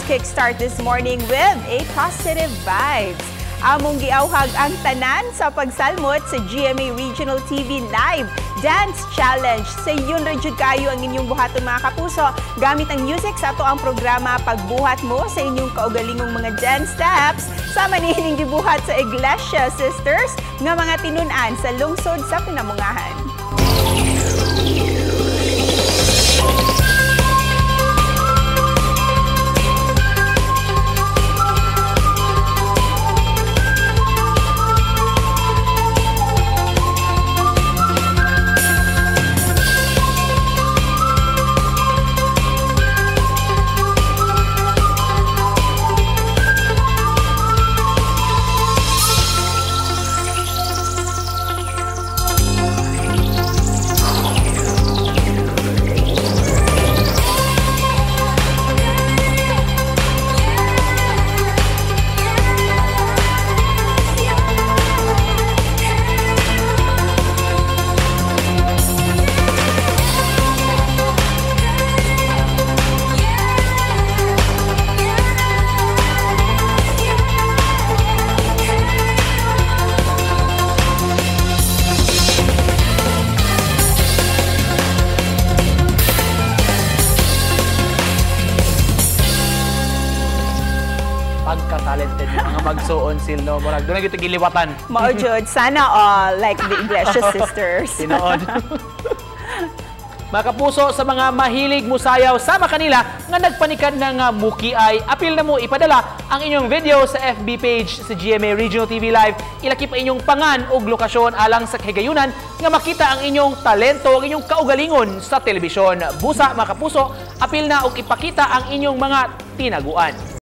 kickstart this morning with a positive vibes. Among giawhag ang tanan sa pagsalmot sa GMA Regional TV Live Dance Challenge. Sa iyon rejud kayo ang inyong buhaton mga kapuso. Gamit ang music sa ato ang programa pagbuhat mo sa inyong kaugalingong mga dance steps. Sama niining gibuhat sa Iglesia Sisters nga mga tinunan sa Lungsod sa Pinamungajan. Pagka-talented mga magsuon silno mo doon na gyud giliwatan. Mao jud sana all like the Iglesia Sisters. Tinuod. Mga kapuso, sa mga mahilig musayaw sama kanila nga nagpanikan ng mukiay, apil na mo ipadala ang inyong video sa FB page sa GMA Regional TV Live. Ilaki pa inyong pangan o lokasyon alang sa kahigayunan nga makita ang inyong talento, ang inyong kaugalingon sa telebisyon. Busa mga kapuso, apil na og ipakita ang inyong mga tinaguan.